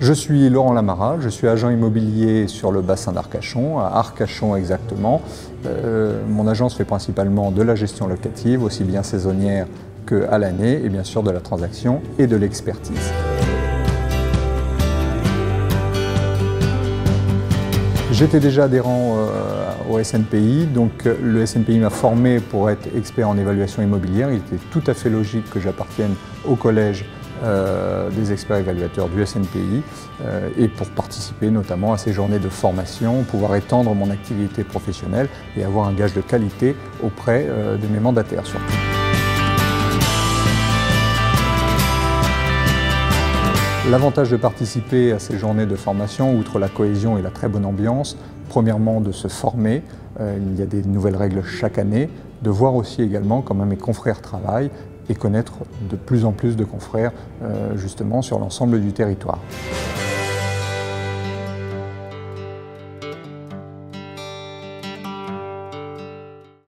Je suis Laurent Lamarat, je suis agent immobilier sur le bassin d'Arcachon, à Arcachon exactement. Mon agence fait principalement de la gestion locative, aussi bien saisonnière qu'à l'année, et bien sûr de la transaction et de l'expertise. J'étais déjà adhérent au SNPI, donc le SNPI m'a formé pour être expert en évaluation immobilière. Il était tout à fait logique que j'appartienne au collège des experts évaluateurs du SNPI et pour participer notamment à ces journées de formation, pouvoir étendre mon activité professionnelle et avoir un gage de qualité auprès de mes mandataires surtout. L'avantage de participer à ces journées de formation, outre la cohésion et la très bonne ambiance, premièrement de se former, il y a des nouvelles règles chaque année, de voir aussi également comment mes confrères travaillent et connaître de plus en plus de confrères justement sur l'ensemble du territoire.